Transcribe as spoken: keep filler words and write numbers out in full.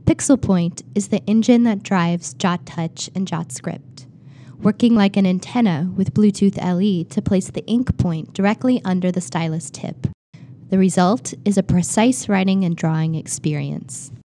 Pixelpoint is the engine that drives Jot Touch and Jot Script, working like an antenna with Bluetooth L E to place the ink point directly under the stylus tip. The result is a precise writing and drawing experience.